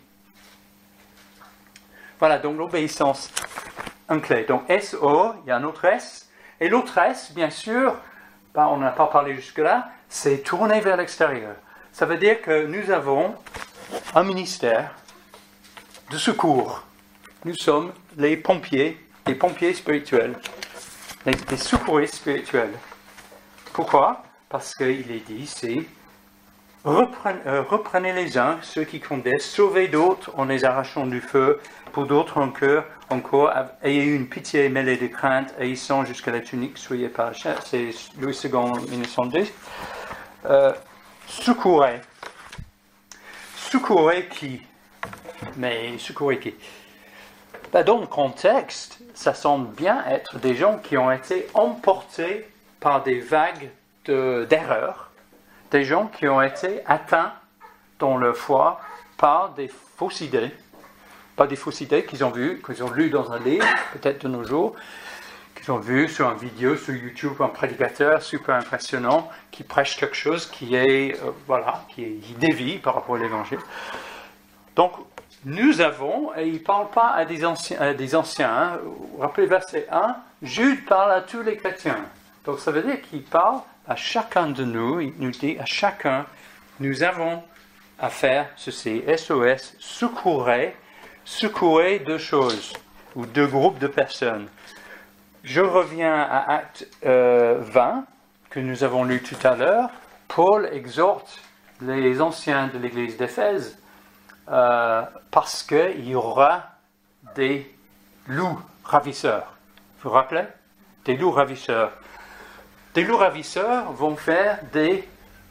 Voilà, donc l'obéissance, un clé. Donc S-O, il y a un autre S. Et l'autre S, bien sûr, on n'a pas parlé jusque-là, c'est tourner vers l'extérieur. Ça veut dire que nous avons un ministère de secours. Nous sommes les pompiers spirituels, les secouristes spirituels. Pourquoi? Parce qu'il est dit ici, reprenez les uns, ceux qui condamnent, sauvez d'autres en les arrachant du feu, pour d'autres encore, ayez une pitié mêlée de crainte, haïssant jusqu'à la tunique, soyez pas chers. C'est Louis II 1910. Secourez. Secourez qui? Mais secourez qui? Dans le contexte, ça semble bien être des gens qui ont été emportés par des vagues d'erreurs, des gens qui ont été atteints dans leur foi par des fausses idées, pas des fausses idées qu'ils ont vues, qu'ils ont lues dans un livre, peut-être de nos jours, qu'ils ont vu sur une vidéo sur YouTube, un prédicateur super impressionnant qui prêche quelque chose qui est, qui dévie par rapport à l'évangile. Donc, nous avons, et il ne parle pas à des anciens, hein. Rappelez verset 1, Jude parle à tous les chrétiens. Donc, ça veut dire qu'il parle à chacun de nous, il nous dit à chacun, nous avons à faire ceci, SOS, secourez deux choses, ou deux groupes de personnes. Je reviens à Acte 20, que nous avons lu tout à l'heure. Paul exhorte les anciens de l'église d'Éphèse parce qu'il y aura des loups ravisseurs. Vous vous rappelez? Des loups ravisseurs. Des loups ravisseurs vont faire des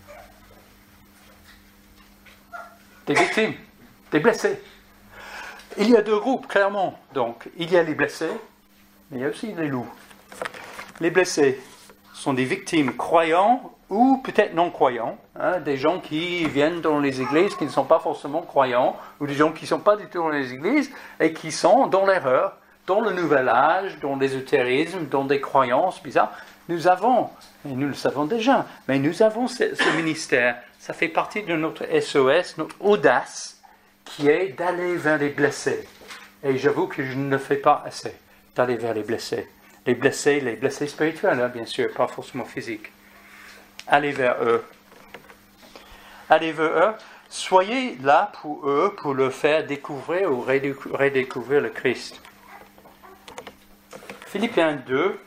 victimes, des blessés. Il y a deux groupes, clairement. Donc, il y a les blessés, mais il y a aussi les loups. Les blessés sont des victimes croyants ou peut-être non croyants, hein, des gens qui viennent dans les églises qui ne sont pas forcément croyants, ou des gens qui ne sont pas du tout dans les églises et qui sont dans l'erreur, dans le nouvel âge, dans l'ésotérisme, dans des croyances bizarres. Nous avons, et nous le savons déjà, mais nous avons ce ministère. Ça fait partie de notre SOS, notre audace, qui est d'aller vers les blessés. Et j'avoue que je ne le fais pas assez, d'aller vers les blessés. Les blessés spirituels, hein, bien sûr, pas forcément physiques. Allez vers eux. Allez vers eux. Soyez là pour eux, pour leur faire découvrir ou redécouvrir le Christ. Philippiens 2,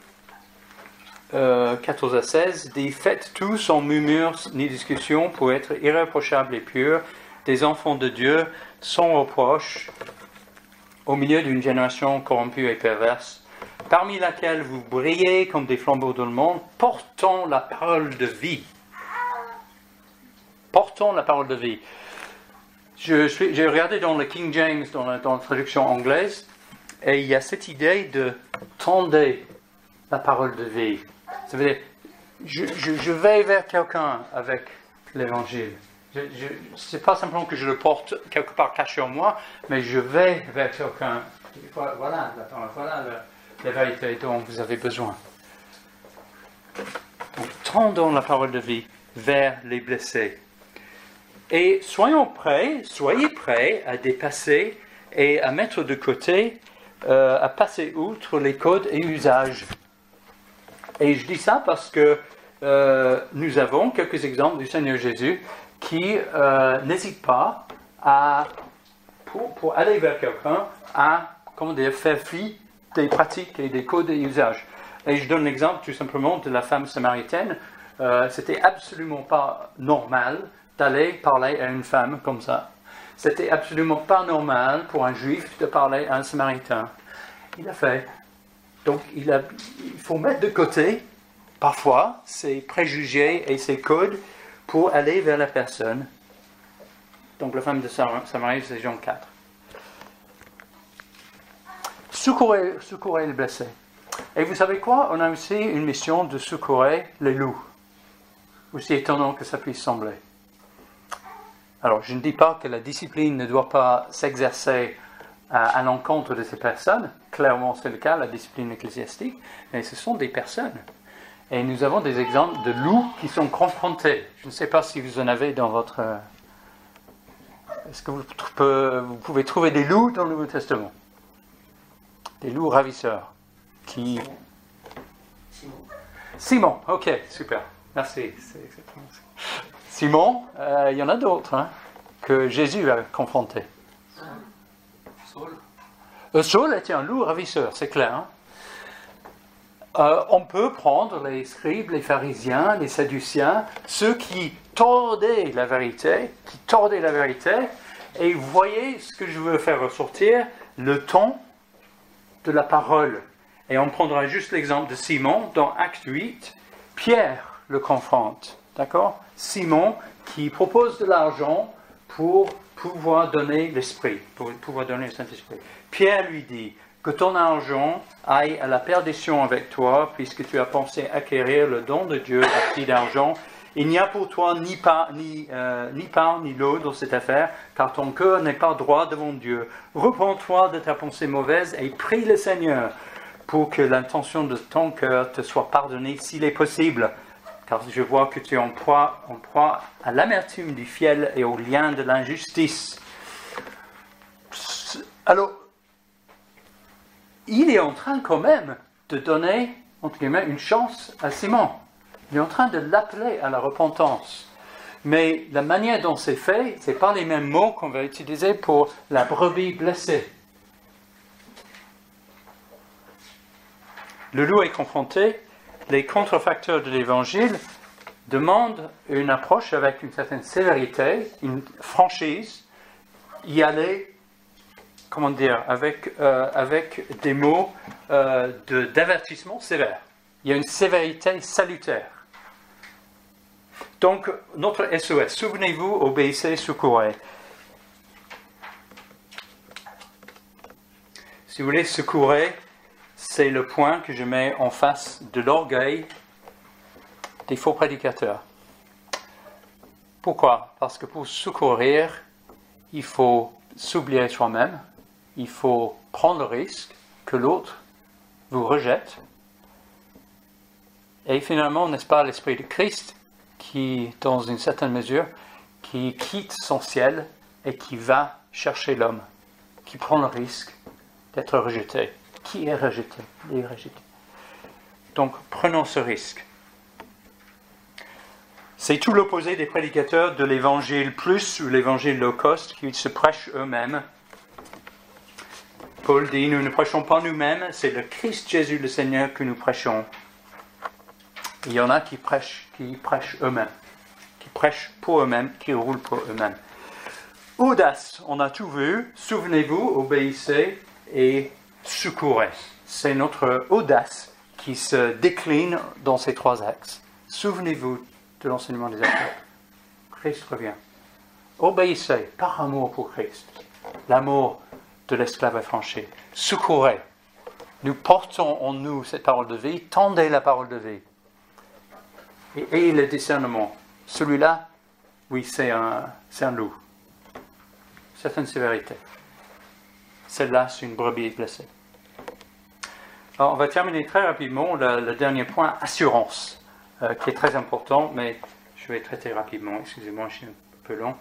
14 à 16, dit « Faites tout sans murmure ni discussion pour être irréprochables et purs, des enfants de Dieu, sans reproche, au milieu d'une génération corrompue et perverse, parmi laquelle vous brillez comme des flambeaux dans le monde, portant la parole de vie. » Portons la parole de vie. J'ai regardé dans le King James, dans la traduction anglaise, et il y a cette idée de tendre la parole de vie. Ça veut dire, je vais vers quelqu'un avec l'évangile. Ce n'est pas simplement que je le porte quelque part caché en moi, mais je vais vers quelqu'un. Voilà la parole, voilà la vérité dont vous avez besoin. Donc, tendons la parole de vie vers les blessés. Et soyez prêts à dépasser et à mettre de côté, à passer outre les codes et usages. Et je dis ça parce que nous avons quelques exemples du Seigneur Jésus qui n'hésite pas à, pour aller vers quelqu'un, à faire fi des pratiques et des codes et usages. Et je donne l'exemple tout simplement de la femme samaritaine. C'était absolument pas normal d'aller parler à une femme comme ça. C'était absolument pas normal pour un juif de parler à un samaritain. Il a fait. Donc il faut mettre de côté, parfois, ses préjugés et ses codes pour aller vers la personne. Donc la femme de Samarie, c'est Jean 4. Secourez les blessés. Et vous savez quoi? On a aussi une mission de secourir les loups. Aussi étonnant que ça puisse sembler. Alors, je ne dis pas que la discipline ne doit pas s'exercer à l'encontre de ces personnes. Clairement, c'est le cas, la discipline ecclésiastique. Mais ce sont des personnes. Et nous avons des exemples de loups qui sont confrontés. Je ne sais pas si vous en avez dans votre... Est-ce que vous pouvez trouver des loups dans le Nouveau Testament? Des loups ravisseurs. Qui... Simon, ok, super. Merci. C'est exactement ça. Simon, il y en a d'autres hein, que Jésus a confrontés. Saul était un loup ravisseur, c'est clair. Hein. On peut prendre les scribes, les pharisiens, les sadduciens, ceux qui tordaient la vérité, et vous voyez ce que je veux faire ressortir, le ton de la parole. Et on prendra juste l'exemple de Simon dans Acte 8. Pierre le confronte, d'accord? Simon qui propose de l'argent pour pouvoir donner l'esprit, pour pouvoir donner le Saint-Esprit. Pierre lui dit que ton argent aille à la perdition avec toi, puisque tu as pensé acquérir le don de Dieu à prix d'argent. Il n'y a pour toi ni part ni lot dans cette affaire, car ton cœur n'est pas droit devant Dieu. Repens-toi de ta pensée mauvaise et prie le Seigneur pour que l'intention de ton cœur te soit pardonnée s'il est possible. Car je vois que tu es en proie à l'amertume du fiel et au lien de l'injustice. Alors, il est en train quand même de donner, entre guillemets, une chance à Simon. Il est en train de l'appeler à la repentance. Mais la manière dont c'est fait, ce n'est pas les mêmes mots qu'on va utiliser pour la brebis blessée. Le loup est confronté. Les contrefacteurs de l'Évangile demandent une approche avec une certaine sévérité, une franchise, y aller, comment dire, avec des mots d'avertissement sévère. Il y a une sévérité salutaire. Donc, notre SOS, souvenez-vous, obéissez, secourez. Si vous voulez, secourez, c'est le point que je mets en face de l'orgueil des faux prédicateurs. Pourquoi? Parce que pour secourir, il faut s'oublier soi-même, il faut prendre le risque que l'autre vous rejette. Et finalement, n'est-ce pas l'Esprit de Christ qui, dans une certaine mesure, qui quitte son ciel et qui va chercher l'homme, qui prend le risque d'être rejeté. Qui est rejeté? Il est rejeté. Donc, prenons ce risque. C'est tout l'opposé des prédicateurs de l'évangile plus ou l'évangile low cost qui se prêchent eux-mêmes. Paul dit, nous ne prêchons pas nous-mêmes, c'est le Christ Jésus le Seigneur que nous prêchons. Il y en a qui prêchent eux-mêmes, qui prêchent pour eux-mêmes, qui roulent pour eux-mêmes. Audace, on a tout vu, souvenez-vous, obéissez et secourez. C'est notre audace qui se décline dans ces trois axes. Souvenez-vous de l'enseignement des apôtres. Christ revient. Obéissez par amour pour Christ. L'amour de l'esclave affranchi. Secourez. Nous portons en nous cette parole de vie. Tendez la parole de vie. Et ayez le discernement. Celui-là, oui, c'est un loup. C'est une sévérité. Celle-là, c'est une brebis blessée. Alors, on va terminer très rapidement le dernier point, assurance. Qui est très important, mais je vais traiter rapidement. Excusez-moi, je suis un peu long.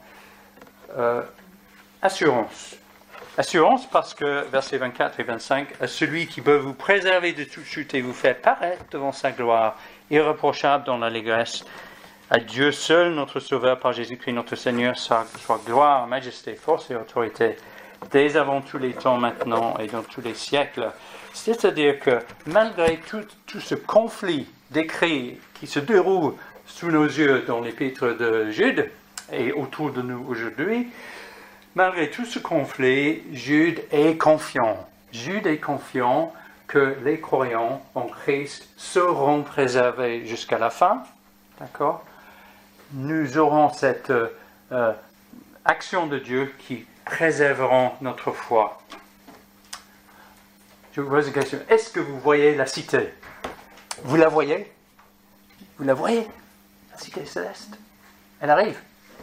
Assurance. Assurance parce que, versets 24 et 25, « Celui qui veut vous préserver de toute chute et vous faire paraître devant sa gloire, irréprochable dans l'allégresse, à Dieu seul, notre Sauveur, par Jésus-Christ notre Seigneur, soit gloire, majesté, force et autorité, dès avant tous les temps, maintenant et dans tous les siècles. » C'est-à-dire que malgré tout ce conflit décrit qui se déroule sous nos yeux dans l'épître de Jude et autour de nous aujourd'hui, malgré tout ce conflit, Jude est confiant. Jude est confiant que les croyants en Christ seront préservés jusqu'à la fin. D'accord? Nous aurons cette action de Dieu qui préserveront notre foi. Je vous pose une question. Est-ce que vous voyez la cité? Vous la voyez? Vous la voyez? La cité céleste? Elle arrive.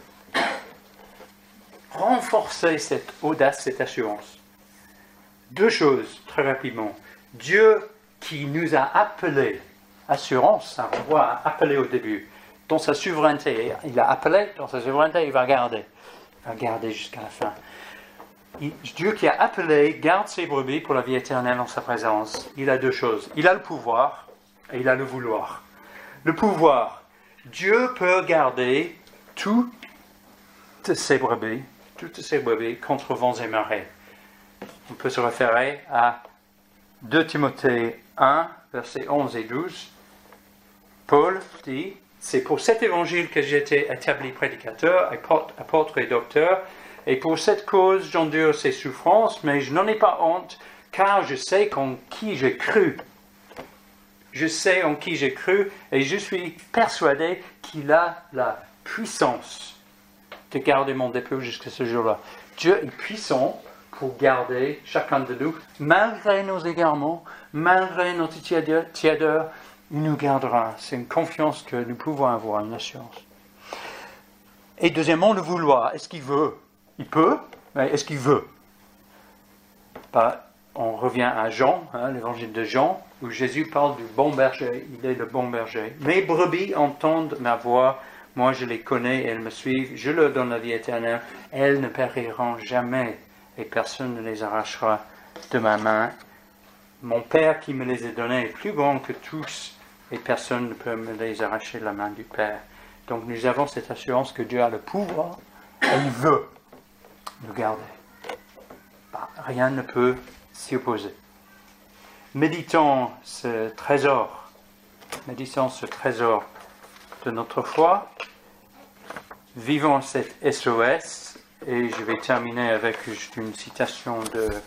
Renforcez cette audace, cette assurance. Deux choses, très rapidement. Dieu qui nous a appelés, assurance, ça renvoie à appeler au début. Dans sa souveraineté, il a appelé, dans sa souveraineté, il va garder. Il va garder jusqu'à la fin. Dieu qui a appelé garde ses brebis pour la vie éternelle en sa présence. Il a deux choses. Il a le pouvoir et il a le vouloir. Le pouvoir. Dieu peut garder toutes ses brebis contre vents et marées. On peut se référer à 2 Timothée 1, versets 11 et 12. Paul dit, c'est pour cet évangile que j'ai été établi prédicateur, apôtre et docteur. Et pour cette cause, j'endure ces souffrances, mais je n'en ai pas honte, car je sais en qui j'ai cru. Je sais en qui j'ai cru, et je suis persuadé qu'il a la puissance de garder mon dépôt jusqu'à ce jour-là. Dieu est puissant pour garder chacun de nous, malgré nos égarements, malgré notre tièdeur, Il nous gardera. C'est une confiance que nous pouvons avoir, une assurance. Et deuxièmement, le vouloir. Est-ce qu'il veut? Il peut, mais est-ce qu'il veut? On revient à Jean, l'évangile de Jean, où Jésus parle du bon berger. Il est le bon berger. Mes brebis entendent ma voix. Moi, je les connais, elles me suivent. Je leur donne la vie éternelle. Elles ne périront jamais et personne ne les arrachera de ma main. Mon Père qui me les a donnés est plus grand que tous et personne ne peut me les arracher de la main du Père. Donc nous avons cette assurance que Dieu a le pouvoir et il veut nous garder. Rien ne peut s'y opposer. Méditons ce trésor de notre foi. Vivons cette SOS. Et je vais terminer avec juste une citation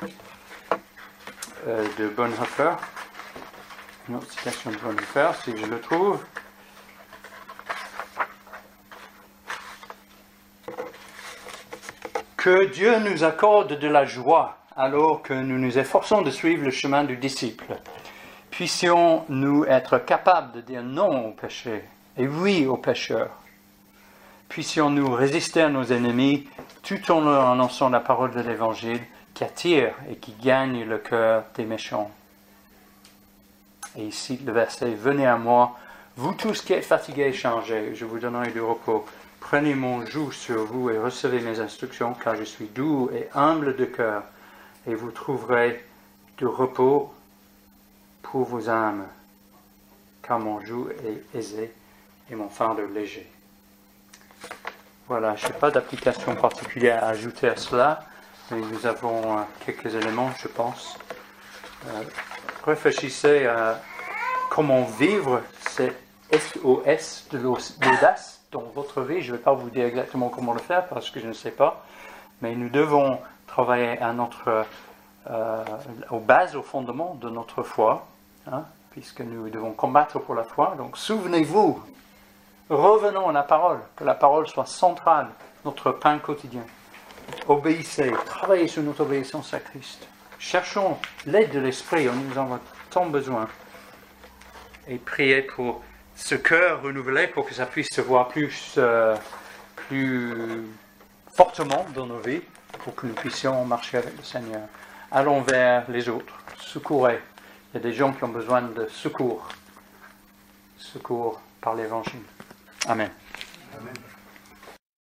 de Bonhoeffer. Une autre citation de Bonhoeffer, si je le trouve. Que Dieu nous accorde de la joie alors que nous nous efforçons de suivre le chemin du disciple. Puissions-nous être capables de dire non au péché et oui aux pécheurs. Puissions-nous résister à nos ennemis tout en leur annonçant la parole de l'Évangile qui attire et qui gagne le cœur des méchants. Et ici le verset, venez à moi, vous tous qui êtes fatigués et chargés, je vous donnerai du repos. Prenez mon joug sur vous et recevez mes instructions, car je suis doux et humble de cœur, et vous trouverez du repos pour vos âmes, car mon joug est aisé et mon fardeau léger. Voilà, je n'ai pas d'application particulière à ajouter à cela, mais nous avons quelques éléments, je pense. Réfléchissez à comment vivre ces SOS de l'audace dans votre vie. Je ne vais pas vous dire exactement comment le faire parce que je ne sais pas, mais nous devons travailler à aux bases, au fondement de notre foi, puisque nous devons combattre pour la foi. Donc souvenez-vous, revenons à la parole, que la parole soit centrale, notre pain quotidien. Obéissez, travaillez sur notre obéissance à Christ. Cherchons l'aide de l'Esprit, nous en avons tant besoin. Et priez pour ce cœur renouvelé, pour que ça puisse se voir plus fortement dans nos vies, pour que nous puissions marcher avec le Seigneur. Allons vers les autres, secourez. Il y a des gens qui ont besoin de secours par l'Évangile. Amen. Amen.